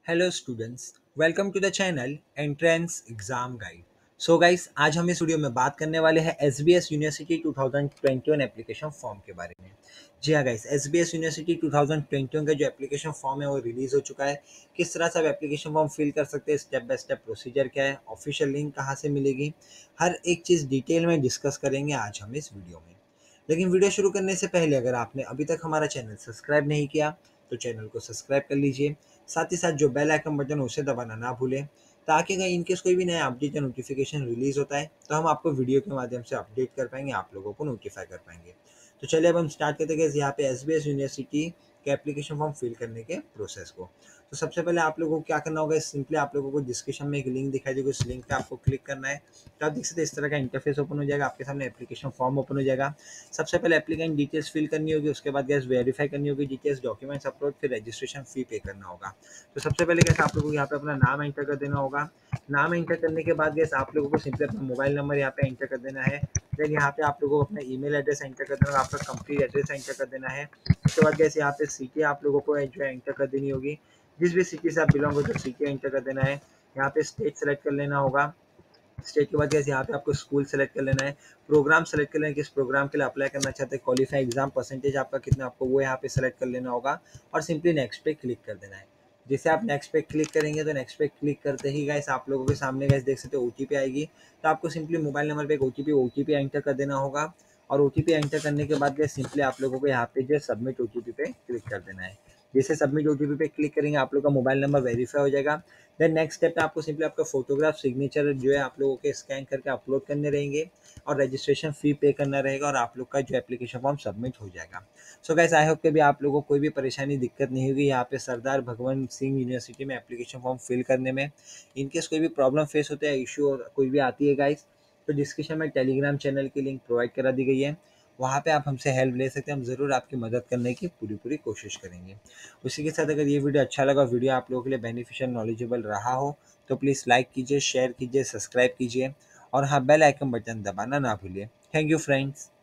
Hello students, welcome to the channel entrance exam guide. So guys, आज हम इस video में बात करने वाले हैं एसबीएस यूनिवर्सिटी 2021 एप्लीकेशन फॉर्म के बारे में। जी हाँ गाइस, एसबीएस यूनिवर्सिटी 2021 का जो एप्लीकेशन फॉर्म है वो रिलीज हो चुका है। किस तरह से आप एप्लीकेशन फॉर्म फिल कर सकते हैं, स्टेप बाय स्टेप प्रोसीजर क्या है, ऑफिशियल लिंक कहाँ से मिलेगी, हर एक चीज़ डिटेल में डिस्कस करेंगे आज हम इस वीडियो में। लेकिन वीडियो शुरू करने से पहले अगर आपने अभी तक हमारा चैनल सब्सक्राइब नहीं किया तो चैनल को सब्सक्राइब कर लीजिए। साथ ही साथ जो बेल आइकन बटन उसे दबाना ना भूलें, ताकि अगर इनकेस कोई भी नया अपडेट या नोटिफिकेशन रिलीज होता है तो हम आपको वीडियो के माध्यम से अपडेट कर पाएंगे, आप लोगों को नोटिफाई कर पाएंगे। तो चलिए अब हम स्टार्ट करते हैं यहाँ पे एसबीएस यूनिवर्सिटी के एप्लीकेशन फॉर्म फिल करने के प्रोसेस को। तो सबसे पहले आप लोगों को क्या करना होगा, सिंपली आप लोगों को डिस्क्रिप्शन में एक लिंक दिखाई देगा, उस लिंक पे आपको क्लिक करना है। तो आप देख सकते हैं इस तरह का इंटरफेस ओपन हो जाएगा, आपके सामने एप्लीकेशन फॉर्म ओपन हो जाएगा। सबसे पहले एप्लीकेंट डिटेल्स फिल करनी होगी, उसके बाद गैस वेरीफाई करनी होगी डिटेल्स, डॉक्यूमेंट्स अपलोड, फिर रजिस्ट्रेशन फी पे करना होगा। तो सबसे पहले गैस आप लोगों को यहाँ पे अपना नाम एंटर कर देना होगा। नाम एंटर करने के बाद गैस आप लोगों को सिंपली अपना मोबाइल नंबर यहाँ पे एंटर कर देना है। देन यहाँ पे आप लोगों को अपना ईमेल एड्रेस एंटर कर देना होगा, आपका कंप्लीट एड्रेस एंटर कर देना है। उसके बाद गैस यहाँ पे सिटी आप लोगों को जो है एंटर कर देनी होगी, जिस भी सिटी से आप बिलोंग हो तो सिटी एंटर कर देना है। यहाँ पे स्टेट सेलेक्ट कर लेना होगा। स्टेट के बाद जैसे यहाँ पे आपको स्कूल सेलेक्ट कर लेना है। प्रोग्राम सेलेक्ट कर लेना है, किस प्रोग्राम के लिए अप्लाई करना चाहते हैं, क्वालिफाई एग्जाम परसेंटेज आपका कितना, आपको वो यहाँ पे सेलेक्ट कर लेना होगा और सिंपली नेक्स्ट पे क्लिक कर देना है। जैसे आप नेक्स्ट पे क्लिक करेंगे तो नेक्स्ट पे क्लिक करते ही गाइस आप लोगों के सामने गाइस देख सकते हो ओटीपी आएगी। तो आपको सिंपली मोबाइल नंबर पे एक ओटीपी एंटर कर देना होगा और ओटीपी एंटर करने के बाद गाइस सिंपली आप लोगों को यहाँ पे जो सबमिट ओटीपी पे क्लिक कर देना है। जैसे सबमिट ओटीपी पे क्लिक करेंगे आप लोग का मोबाइल नंबर वेरीफाई हो जाएगा। देन नेक्स्ट स्टेप पे आपको सिंपली आपका फोटोग्राफ सिग्नेचर जो है आप लोगों के स्कैन करके अपलोड करने रहेंगे और रजिस्ट्रेशन फी पे करना रहेगा और आप लोग का जो एप्लीकेशन फॉर्म सबमिट हो जाएगा। सो गाइस, आई होप कि भी आप लोगों को कोई भी परेशानी दिक्कत नहीं होगी यहाँ पे सरदार भगवंत सिंह यूनिवर्सिटी में एप्लीकेशन फॉर्म फिल करने में। इनकेस कोई भी प्रॉब्लम फेस होता है, इशू कोई भी आती है गाइस, तो डिस्क्रिप्शन में टेलीग्राम चैनल की लिंक प्रोवाइड करा दी गई है, वहाँ पे आप हमसे हेल्प ले सकते हैं। हम ज़रूर आपकी मदद करने की पूरी पूरी कोशिश करेंगे। उसी के साथ अगर ये वीडियो अच्छा लगा, वीडियो आप लोगों के लिए बेनिफिशियल नॉलेजेबल रहा हो तो प्लीज़ लाइक कीजिए, शेयर कीजिए, सब्सक्राइब कीजिए और हाँ, बेल आइकन बटन दबाना ना भूलिए। Thank you friends.